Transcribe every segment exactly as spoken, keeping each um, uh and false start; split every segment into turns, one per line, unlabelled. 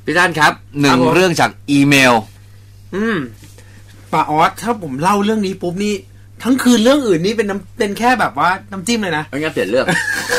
พี่ท่านครับหนึ่งเรื่องจากอีเมล
อืมป้าออสถ้าผมเล่าเรื่องนี้ปุ๊บนี่ทั้งคืนเรื่องอื่นนี่เป็นน้ำเป็นแค่แบบว่าน้ำจิ้มเลยนะ
ไม่งั้นเปลี่ยนเรื่อง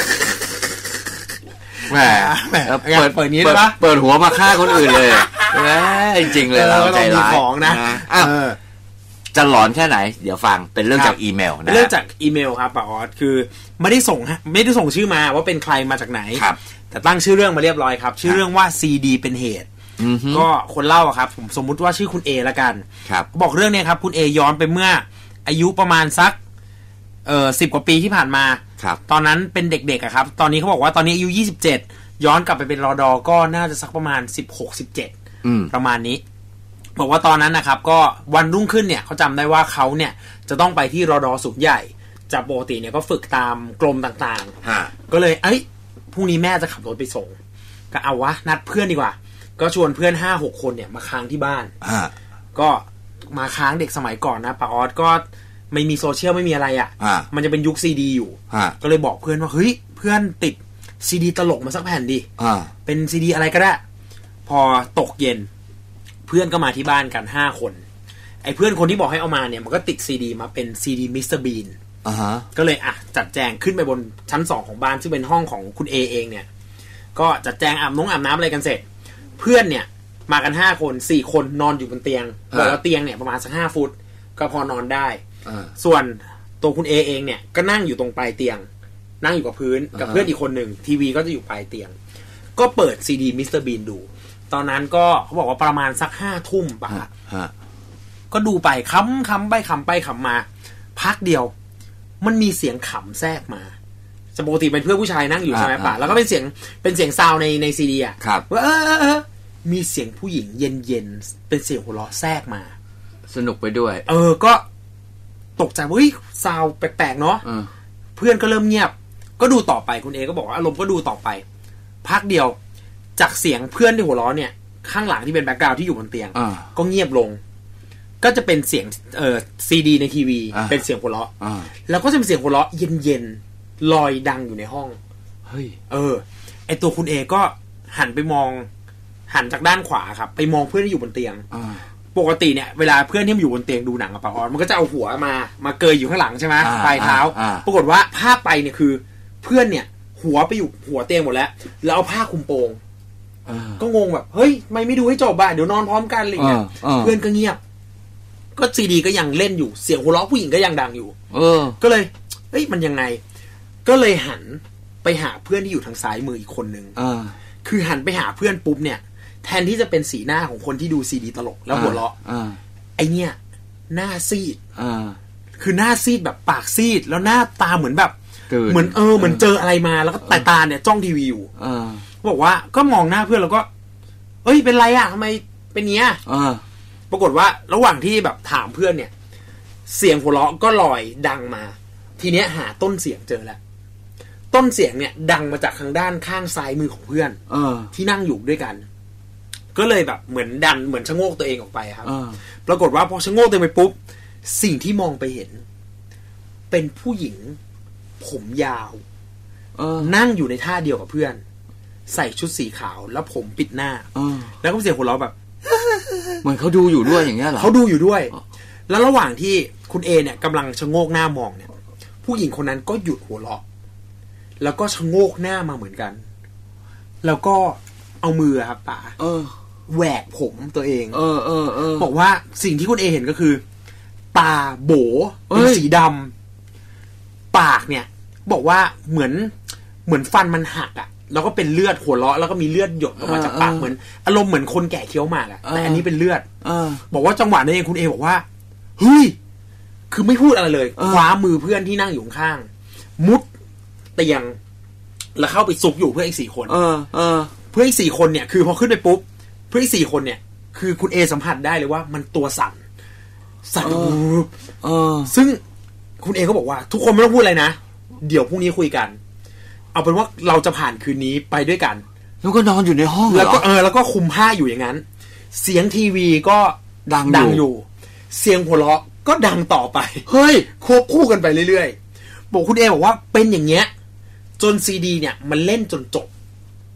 แหม
เปิดเปิดนี้เลยปะ
เปิดหัวมาฆ่าคนอื่นเลยนะจริงๆเลยเราใจร้าย
ของนะ
อ้าวจะหลอนแค่ไหนเดี๋ยวฟังเป็นเรื่องจากอีเมลนะ
เรื่องจากอีเมลครับป้าออสคือไม่ได้ส่งไม่ได้ส่งชื่อมาว่าเป็นใครมาจากไหนแต่ตั้งชื่อเรื่องมาเรียบร้อยครับชื่อเรื่องว่า ซี ดี เป็นเหตุก็คนเล่าครับผมสมมุติว่าชื่อคุณ A ละกันบอกเรื่องนี้ครับคุณ A ย้อนไปเมื่ออายุประมาณสักเอ่อสิบกว่าปีที่ผ่านมาตอนนั้นเป็นเด็กๆอะครับตอนนี้เขาบอกว่าตอนนี้อายุยี่สิบเจ็ดย้อนกลับไปเป็นรด.ก็น่าจะสักประมาณสิบหก สิบเจ็ดประมาณนี้บอกว่าตอนนั้นนะครับก็วันรุ่งขึ้นเนี่ยเขาจำได้ว่าเขาเนี่ยจะต้องไปที่รด.ศูนย์ใหญ่จากปกติเนี่ยก็ฝึกตามกรมต่างๆก็เลยเอ้ยพรุ่งนี้แม่จะขับรถไปส่งก็เอาวะนัดเพื่อนดีกว่าก็ชวนเพื่อน ห้าหก คนเนี่ยมาค้างที่บ้านก็มาค้างเด็กสมัยก่อนนะป้าออสก็ไม่มีโซเชียลไม่มีอะไรอ่ะมันจะเป็นยุคซีดีอยู่ก็เลยบอกเพื่อนว่าเฮ้ยเพื่อนติดซีดีตลกมาสักแผ่นดิเป็นซีดีอะไรก็ได้พอตกเย็นเพื่อนก็มาที่บ้านกันห้าคนไอ้เพื่อนคนที่บอกให้เอามาเนี่ยมันก็ติดซีดีมาเป็นซีดีมิสเตอร์บีนก็เลยอ่ะจัดแจงขึ้นไปบนชั้นสองของบ้านซึ่งเป็นห้องของคุณเอเองเนี่ยก็จัดแจงอาบน้ำอาบน้ำอะไรกันเสร็จเพื่อนเนี่ยมากันห้าคนสี่คนนอนอยู่บนเตียงบอกว่าเตียงเนี่ยประมาณสักห้าฟุตก็พอนอนได้ส่วนตัวคุณเอเองเนี่ยก็นั่งอยู่ตรงปลายเตียงนั่งอยู่กับพื้นกับเพื่อนอีกคนหนึ่งทีวีก็จะอยู่ปลายเตียงก็เปิดซีดีมิสเตอร์บีนดูตอนนั้นก็เขาบอกว่าประมาณสักห้าทุ่มป่ะก็ดูไปค้ำค้ำไปค้ำไปค้ำมาพักเดียวมันมีเสียงขำแทรกมาจะปกติเป็นเพื่อนผู้ชายนั่งอยู่ใช่ไหมป่ะแล้วก็เป็นเสียงเป็นเสียงซาวในในซีดีอ่ะว่าเออเออมีเสียงผู้หญิงเย็นๆเป็นเสียงหัวเราะแทรกมา
สนุกไปด้วย
เออก็ตกใจว่าเฮ้ยซาวแปลกๆเนาะเพื่อนก็เริ่มเงียบก็ดูต่อไปคุณเอก็บอกว่าอารมณ์ก็ดูต่อไปพักเดียวจากเสียงเพื่อนที่หัวเราะเนี่ยข้างหลังที่เป็นแบ็คกราวด์ที่อยู่บนเตียงก็เงียบลงก็จะเป็นเสียงเอ่อซีดีในทีวีเป็นเสียงหัวเราะแล้วก็จะเป็นเสียงหัวเราะเย็นๆลอยดังอยู่ในห้องเฮ้ยเออไอตัวคุณเอก็หันไปมองหันจากด้านขวาครับไปมองเพื่อนที่อยู่บนเตียงปกติเนี่ยเวลาเพื่อนที่มันอยู่บนเตียงดูหนังกับป้าออสมันก็จะเอาหัวมามาเกยอยู่ข้างหลังใช่ไหมปลายเท้าปรากฏว่าภาพไปเนี่ยคือเพื่อนเนี่ยหัวไปอยู่หัวเตียงหมดแล้วแล้วเอาผ้าคลุมโปงก็งงแบบเฮ้ยไม่ไม่ดูให้จบบ้าเดี๋ยวนอนพร้อมกันอะไรเงี้ยเพื่อนก็เงียบก็ซีดีก็ยังเล่นอยู่เสียงหัวเราะผู้หญิงก็ยังดังอยู่เออก็เลยเฮ้ยมันยังไงก็เลยหันไปหาเพื่อนที่อยู่ทางซ้ายมืออีกคนนึงคือหันไปหาเพื่อนปุ๊บเนี่ยแทนที่จะเป็นสีหน้าของคนที่ดูซีดีตลกแล้วหัวเราะไอเนี่ยหน้าซีดคือหน้าซีดแบบปากซีดแล้วหน้าตาเหมือนแบบเหมือนเออเหมือนเจออะไรมาแล้วก็ตาตาเนี่ยจ้องทีวีอยู่บอกว่าก็มองหน้าเพื่อนแล้วก็เอ้ยเป็นไรอ่ะทำไมเป็นเงี้ยปรากฏว่าระหว่างที่แบบถามเพื่อนเนี่ยเสียงหัวเราะก็ลอยดังมาทีเนี้ยหาต้นเสียงเจอแล้วต้นเสียงเนี่ยดังมาจากทางด้านข้างซ้ายมือของเพื่อนที่นั่งอยู่ด้วยกันก็เลยแบบเหมือนดันเหมือนชะโงกตัวเองออกไปครับปรากฏว่าพอชะโงกตัวเองไปปุ๊บสิ่งที่มองไปเห็นเป็นผู้หญิงผมยาวนั่งอยู่ในท่าเดียวกับเพื่อนใส่ชุดสีขาวแล้วผมปิดหน้าแล้วก็เสียงหัวเราะแบบ
เหมือนเขาดูอยู่ด้วยอย่างเงี้ยเหรอ
เขาดูอยู่ด้วยแล้วระหว่างที่คุณเอเนี่ยกำลังชะโงกหน้ามองเนี่ยผู้หญิงคนนั้นก็หยุดหัวเราะแล้วก็ชะโงกหน้ามาเหมือนกันแล้วก็เอามือครับป๋าแหวกผมตัวเองเออเออเออบอกว่าสิ่งที่คุณเอเห็นก็คือตาโบเป็นสีดำปากเนี่ยบอกว่าเหมือนเหมือนฟันมันหักอ่ะแล้วก็เป็นเลือดหัวเราะแล้วก็มีเลือดหยดออกมาจากปากเหมือนอารมณ์เหมือนคนแก่เคี้ยวหมากอ่ะแต่อันนี้เป็นเลือดบอกว่าจังหวะนั้นเองคุณเอบอกว่าเฮ้ยคือไม่พูดอะไรเลยคว้ามือเพื่อนที่นั่งอยู่ข้างมุดเตียงแล้วเข้าไปซุกอยู่เพื่อนอีกสี่คนเออเออเพื่อนอีกสี่คนเนี่ยคือพอขึ้นไปปุ๊บเพื่อนอีกสี่คนเนี่ยคือคุณเอสัมผัสได้เลยว่ามันตัวสั่นสั่นเออซึ่งคุณเอก็บอกว่าทุกคนไม่ต้องพูดอะไรนะเดี๋ยวพรุ่งนี้คุยกันเอาเป็นว่าเราจะผ่านคืนนี้ไปด้วยกัน
แล้วก็นอนอยู่ในห้อง
แล้วก็เออแล้วก็คุมผ้าอยู่อย่างนั้นเสียงทีวีก็
ดัง
ดังอยู่เสียงหัวเราะก็ดังต่อไปเฮ้ยควบคู่กันไปเรื่อยๆบอกคุณเอบอกว่าเป็นอย่างเงี้ยจนซีดีเนี่ยมันเล่นจนจบ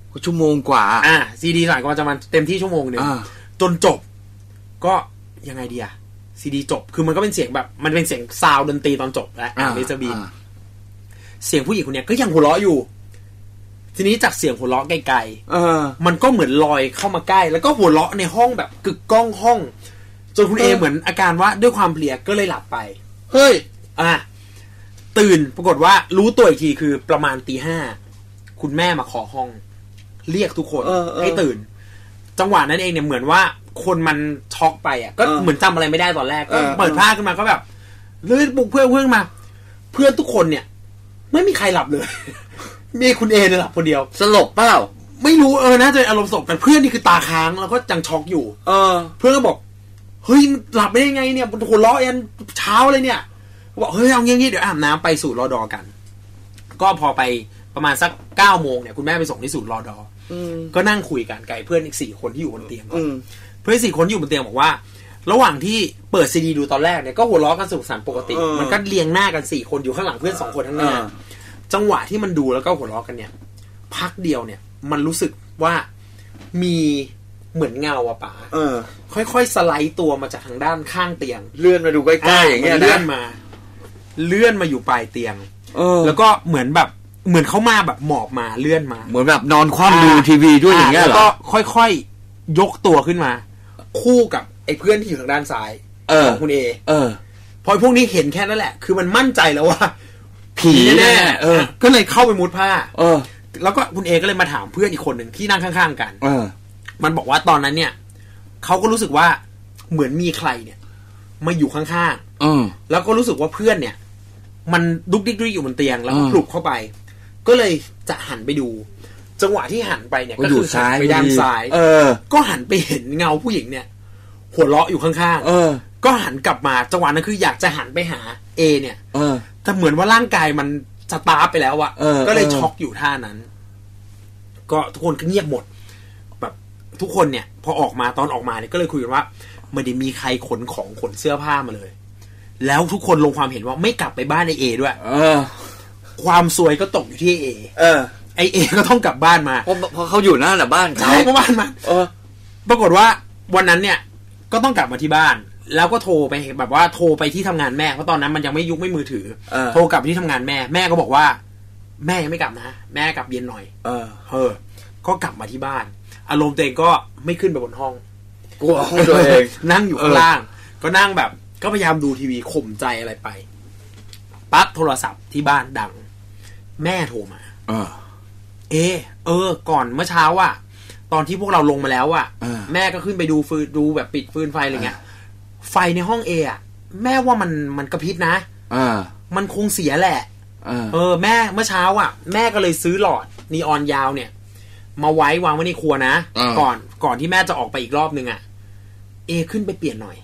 ก็ชั่วโมงกว่า
อ่าซีดีหน่อยก็จะมาเต็มที่ชั่วโมงนึงจนจบก็ยังไงดีอะซีดีจบคือมันก็เป็นเสียงแบบมันเป็นเสียงซาวด์ดนตรีตอนจบแล้วอ่ามิสเตอร์บีนเสียงผู้หญิงคนนี้ก็ยังหัวเราะอยู่ทีนี้จากเสียงหัวเราะไกลๆมันก็เหมือนลอยเข้ามาใกล้แล้วก็หัวเราะในห้องแบบกึกก้องห้องจนคุณเอเหมือนอาการว่าด้วยความเพลียก็เลยหลับไปเฮ้ยอ่ะตื่นปรากฏว่ารู้ตัวอีกทีคือประมาณตีห้าคุณแม่มาขอห้องเรียกทุกคนให้ตื่นจังหวะนั้นเองเนี่ยเหมือนว่าคนมันช็อกไปอ่ะก็เหมือนจำอะไรไม่ได้ตอนแรกก็เปิดผ้าขึ้นมาก็แบบเลยปลุกเพื่อนเพื่อนมาเพื่อนทุกคนเนี่ยไม่มีใครหลับเลยมีคุณเอเนี่ยหลับคนเดียว
สลบเปล่า
ไม่รู้เออน่าจะอารมณ์สลบแต่เพื่อนนี่คือตาค้างแล้วก็ยังช็อกอยู่เออเพื่อนก็บอกเฮ้ยหลับได้ยังไงเนี่ยมันหัวเราะยันเช้าเลยเนี่ยบอกเฮ้ยเอางี้ๆเดี๋ยวอาบน้ำไปสู่รอดอกันก็พอไปประมาณสักเก้าโมงเนี่ยคุณแม่ไปส่งที่ศูนย์รอดอก็นั่งคุยกันกับเพื่อนอีกสี่คนที่อยู่บนเตียงเพื่อนสี่คนที่อยู่บนเตียงบอกว่าระหว่างที่เปิดซีดีดูตอนแรกเนี่ยก็หัวเราะกันสนุกสนานปกติมันก็เรียงหน้ากันสี่คนอยู่ข้างหลังเพื่อนสองคนข้างหน้าจังหวะที่มันดูแล้วก็หัวเราะกันเนี่ยพักเดียวเนี่ยมันรู้สึกว่ามีเหมือนเงาอะป๋าค่อยๆสไลด์ตัวมาจากทางด้านข้างเตียง
เลื่อนมาดูใกล้ๆอย่างเงี้ยนะ
เลื่อนมาเลื่อนมาอยู่ปลายเตียงแล้วก็เหมือนแบบเหมือนเขามาแบบหมอบมาเลื่อนมา
เหมือนแบบนอนคว่ำดูทีวีด้วยอย่างเงี้ยเหรอ
แล้วก็ค่อยๆยกตัวขึ้นมาคู่กับไอ้เพื่อนที่อยู่ทางด้านซ้ายของคุณเอเออพอพวกนี้เห็นแค่นั้นแหละคือมันมั่นใจแล้วว่าผีแน่ๆเออก็เลยเข้าไปมุดผ้าเออแล้วก็คุณเอก็เลยมาถามเพื่อนอีกคนหนึ่งที่นั่งข้างๆกันเออมันบอกว่าตอนนั้นเนี่ยเขาก็รู้สึกว่าเหมือนมีใครเนี่ยมาอยู่ข้างๆเออแล้วก็รู้สึกว่าเพื่อนเนี่ยมันดุกดิกดิกอยู่บนเตียงแล้วก็ปลุกเข้าไปก็เลยจะหันไปดูจังหวะที่หันไปเนี่ยก็คือหันไปด้านซ้ายเออก็หันไปเห็นเงาผู้หญิงเนี่ยหัวเราะอยู่ข้างๆเออก็หันกลับมาจังหวะนั้นคืออยากจะหันไปหาเอเนี่ยเออแต่เหมือนว่าร่างกายมันสตาร์ฟไปแล้วอะก็เลยช็อกอยู่ท่านั้นก็ทุกคนก็เงียบหมดแบบทุกคนเนี่ยพอออกมาตอนออกมาเนี่ยก็เลยคุยกันว่าไม่ได้มีใครขนของขนเสื้อผ้ามาเลยแล้วทุกคนลงความเห็นว่าไม่กลับไปบ้านไอเอด้วยเออความซวยก็ตกอยู่ที่เอเออไอเอก็ต้องกลับบ้านมา
เพราะเพราะเขาอยู่นั่นแหละบ้าน
ใช่เพราะบ้านมาเออปรากฏว่าวันนั้นเนี่ยก็ต้องกลับมาที่บ้านแล้วก็โทรไปแบบว่าโทรไปที่ทำงานแม่เพราะตอนนั้นมันยังไม่ยุคไม่มือถือโทรกลับที่ทำงานแม่แม่ก็บอกว่าแม่ยังไม่กลับนะแม่กลับเย็นหน่อยเออเออก็กลับมาที่บ้านอารมณ์ตัวเองก็ไม่ขึ้นไปบนห้อง
กลัวห้องตัวเอง
นั่งอยู่ข้างล่างก็นั่งแบบก็พยายามดูทีวีข่มใจอะไรไปปั๊บโทรศัพท์ที่บ้านดังแม่โทรมาเออเอเออก่อนเมื่อเช้าอ่ะตอนที่พวกเราลงมาแล้วอ่ะแม่ก็ขึ้นไปดูฟืนดูแบบปิดฟืนไฟอะไรเงี้ยไฟในห้องเออ่ะแม่ว่ามันมันกระพริบนะเออมันคงเสียแหละเออเออแม่เมื่อเช้าอ่ะแม่ก็เลยซื้อหลอดนีออนยาวเนี่ยมาไว้วางไว้ในครัวนะก่อนก่อนที่แม่จะออกไปอีกรอบนึงอ่ะเอขึ้นไปเปลี่ยนหน่อย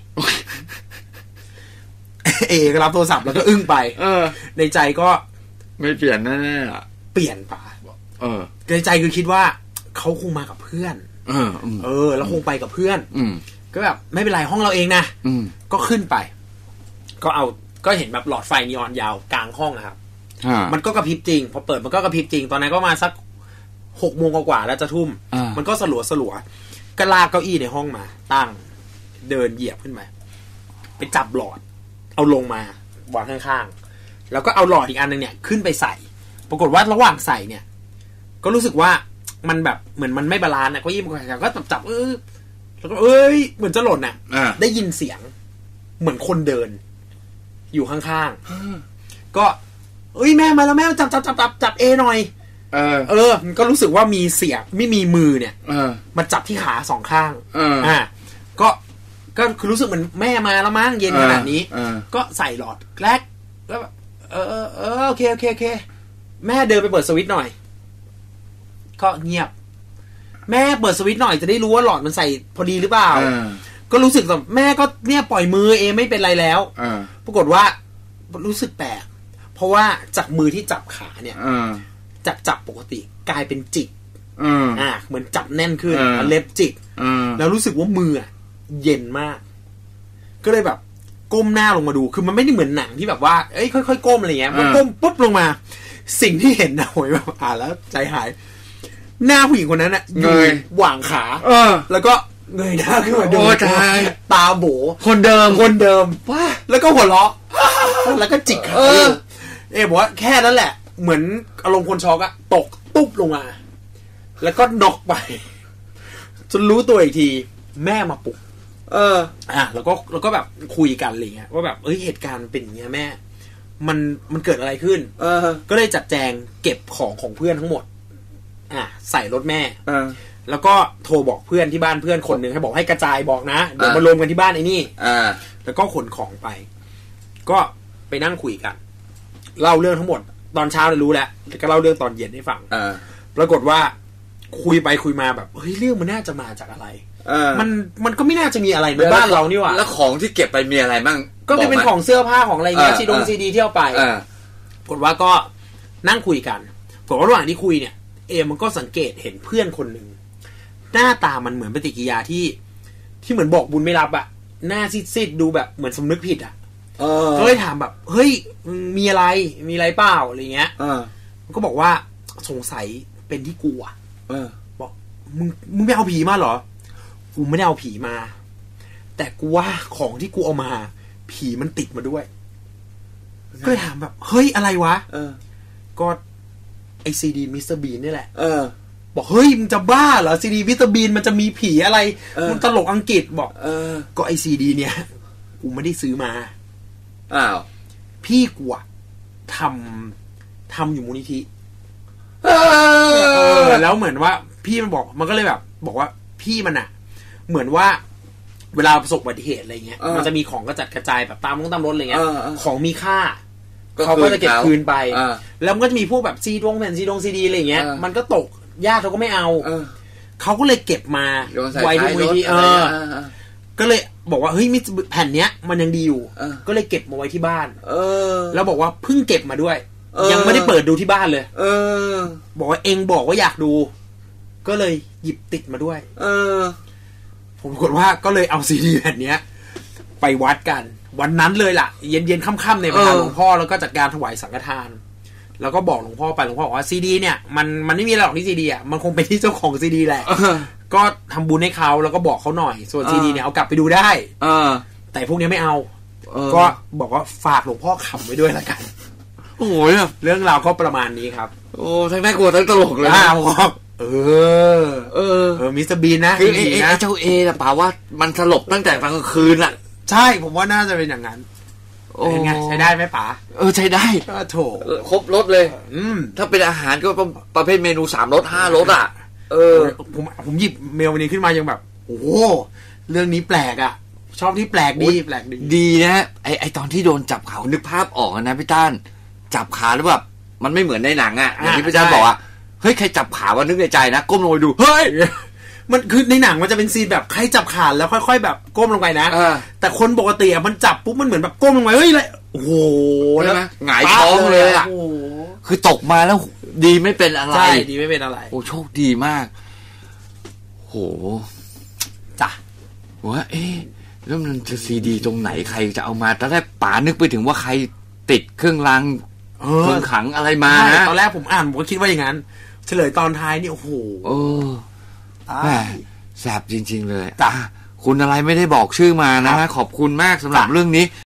เอก็รับโทรศัพท์แล้วก็อึ้งไปเออในใจก็
ไม่เปลี่ยนแน่ๆอ่ะ
เปลี่ยนป่ะเออในใจคือคิดว่าเขาคงมากับเพื่อนเออเออแล้วคงไปกับเพื่อนอืก็แบบไม่เป็นไรห้องเราเองนะก็ขึ้นไปก็เอาก็เห็นแบบหลอดไฟนีออนยาวกลางห้องนะครับมันก็กระพริบจริงพอเปิดมันก็กระพริบจริงตอนนั้นก็มาสักหกโมงกว่าแล้วจะทุ่มมันก็สลัวสลัวก็ลากเก้าอี้ในห้องมาตั้งเดินเหยียบขึ้นไปไปจับหลอดเอาลงมาวางข้างๆแล้วก็เอาหลอดอีกอันนึงเนี่ยขึ้นไปใส่ปรากฏว่าระหว่างใส่เนี่ยก็รู้สึกว่ามันแบบเหมือนมันไม่บาลานซ์นะก็ยิ่งก็จับจับเออแล้วก็เอ้ยเหมือนจะหล่นน่ะได้ยินเสียงเหมือนคนเดินอยู่ข้างๆก็เอ้ยแม่มาแล้วแม่จับจับจับจับจับเอหน่อยเออเออมันก็รู้สึกว่ามีเสียงไม่มีมือเนี่ยเออมาจับที่ขาสองข้างอ่าก็ก็คือรู้สึกเหมือนแม่มาแล้วมั้งเย็นขนาดนี้ก็ใส่หลอดแกลกแล้วแบบเออเออเออโอเคโอเคโอเคแม่เดินไปเปิดสวิตช์หน่อยก็เงียบแม่เปิดสวิตช์หน่อยจะได้รู้ว่าหลอดมันใส่พอดีหรือเปล่าก็รู้สึกแบบแม่ก็เนี่ยปล่อยมือเองไม่เป็นไรแล้วปรากฏว่ารู้สึกแปลกเพราะว่าจากมือที่จับขาเนี่ยจากจับปกติกลายเป็นจิกอ่าเหมือนจับแน่นขึ้นเล็บจิกแล้วรู้สึกว่ามือเย็นมากก็เลยแบบก้มหน้าลงมาดูคือมันไม่ได้เหมือนหนังที่แบบว่าเอ้ยค่อยๆก้มอะไรเงี้ยมันก้มปุ๊บลงมาสิ่งที่เห็นนะโหยแบบอ่านแล้วใจหายหน้าผู้หญิงคนนั้นน่ะอยู่หว่างขา
เออ
แล้วก็เงยหน้าขึ้นมาดู
โอ้ตาย
ตาโบ
คนเดิม
คนเดิมว้าแล้วก็หัวเราะแล้วก็จิกขาเออเอ๊ะบอกว่าแค่นั้นแหละเหมือนอารมณ์คนช็อกอะตกตุ๊บลงมาแล้วก็น็อกไปจนรู้ตัวอีกทีแม่มาปลุกเอออ่ะแล้วก็แล้วก็แบบคุยกันอะไรเงี้ยว่าแบบเอ้ยเหตุการณ์เป็นอย่างเงี้ยแม่มันมันเกิดอะไรขึ้นเออก็เลยจัดแจงเก็บของของเพื่อนทั้งหมดอ่ะใส่รถแม่เออแล้วก็โทรบอกเพื่อนที่บ้านเพื่อนคนหนึ่งให้บอกให้กระจายบอกนะเดี๋ยวมารวมกันที่บ้านไอ้นี่อ่าแล้วก็ขนของไปก็ไปนั่งคุยกันเล่าเรื่องทั้งหมดตอนเช้าเรารู้แล้วก็เล่าเรื่องตอนเย็นให้ฟังอ่าปรากฏว่าคุยไปคุยมาแบบเฮ้ยเรื่องมันน่าจะมาจากอะไรมันมันก็ไม่น่าจะมีอะไรในบ้านเรานี่หว่า
แล้วของที่เก็บไปมีอะไรบ้าง
ก็จะเป็นของเสื้อผ้าของอะไรเงี้ยซีดงซีดีเที่ยวไปปรากฏว่าก็นั่งคุยกันปรากฏว่าระหว่างที่คุยเนี่ยเอมันก็สังเกตเห็นเพื่อนคนหนึ่งหน้าตามันเหมือนปฏิกิริยาที่ที่เหมือนบอกบุญไม่รับอะหน้าซีดๆดูแบบเหมือนสำนึกผิดอะก็เลยถามแบบเฮ้ยมีอะไรมีอะไรเปล่าอะไรเงี้ยมันก็บอกว่าสงสัยเป็นที่กูอะบอกมึงมึงไม่เอาผีมาเหรอกูไม่ได้เอาผีมาแต่กูว่าของที่กูเอามาผีมันติดมาด้วยก็เลยถามแบบเฮ้ยอะไรวะเออก็ไอซีดีมิสเตอร์บีนนี่แหละเออบอกเฮ้ยมึงจะบ้าเหรอซีดีมิสเตอร์บีนมันจะมีผีอะไรมันตลกอังกฤษบอกเออก็ไอซีดีเนี่ยกูไม่ได้ซื้อมาอ้าวพี่กูอะทำทำอยู่มูลนิธิเออแล้วเหมือนว่าพี่มันบอกมันก็เลยแบบบอกว่าพี่มันอะเหมือนว่าเวลาประสบอุบัติเหตุอะไรเงี้ยมันจะมีของกระจัดกระจายแบบตามรถตามรถอะไรเงี้ยของมีค่าเขาก็จะเก็บคืนไปแล้วมันก็จะมีพวกแบบซีดงแผ่นซีดงซีดีอะไรเงี้ยมันก็ตกญาติเขาก็ไม่เอาเขาก็เลยเก็บมาไว้ที่มูลนิธิเออก็เลยบอกว่าเฮ้ยมิแผ่นเนี้ยมันยังดีอยู่ก็เลยเก็บมาไว้ที่บ้านแล้วบอกว่าเพิ่งเก็บมาด้วยยังไม่ได้เปิดดูที่บ้านเลยเออบอกว่าเองบอกว่าอยากดูก็เลยหยิบติดมาด้วยเออผมปรากฏว่าก็เลยเอาซีดีแผ่นนี้ไปวัดกันวันนั้นเลยล่ะเย็นๆค่ำๆในพระหลวงพ่อแล้วก็จัดการถวายสังฆทานแล้วก็บอกหลวงพ่อไปหลวงพ่อบอกว่าซีดีเนี่ยมันมันไม่มีอะไรหรอกที่ซีดีอ่ะมันคงเป็นที่เจ้าของซีดีแหละก็ทำบุญให้เขาแล้วก็บอกเขาหน่อยส่วนซีดีเนี่ยเอากลับไปดูได้เออแต่พวกนี้ไม่เอาก็บอกว่าฝากหลวงพ่อขำไว้ด้วยละกันโอ้ยเรื่องราวก็ประมาณนี้ครับโอ้ทั้งน่ากลัวทั้งตลกเลยครับเออเออเออมิสเตอร์บีนนะคือไอ้ไอ้เจ้าเอน่ะป่าว่ามันสลบตั้งแต่กลางคืนอ่ะใช่ผมว่าน่าจะเป็นอย่างนั้นเป็นไงใช้ได้ไหมป๋าเออใช้ได้ก็โถครบรสเลยอืมถ้าเป็นอาหารก็ประเภทเมนูสามรสห้ารสอ่ะเออผมผมหยิบเมลวันนี้ขึ้นมายังแบบโอ้เรื่องนี้แปลกอ่ะชอบที่แปลกดีแปลกดีดีนะไอไอตอนที่โดนจับเขานึกภาพออกนะพี่ต้านจับขาแล้วแบบมันไม่เหมือนในหนังอ่ะอย่างที่พี่ต้านบอกอ่ะเฮ้ยใครจับขาว่านึกในใจนะก้มลงไปดูเฮ้ยมันคือในหนังมันจะเป็นซีนแบบใครจับขาแล้วค่อยๆแบบก้มลงไปนะแต่คนปกติอ่ะมันจับปุ๊บมันเหมือนแบบก้มลงไปเฮ้ยอะไรโอ้โหแล้วหงายท้องเลยอ่ะคือตกมาแล้วดีไม่เป็นอะไรใช่ดีไม่เป็นอะไรโอ้โชคดีมากโหจ้ะว่าเอ๊ะแล้วมันจะซีดีตรงไหนใครจะเอามาตอนแรกป๋านึกไปถึงว่าใครติดเครื่องรางเครื่องขังอะไรมานะตอนแรกผมอ่านผมก็คิดว่าอย่างนั้นเฉลยตอนท้ายนี่โอ้โหเออแหมแสบจริงๆเลยจ้ะคุณอะไรไม่ได้บอกชื่อมานะขอบคุณมากสำหรับเรื่องนี้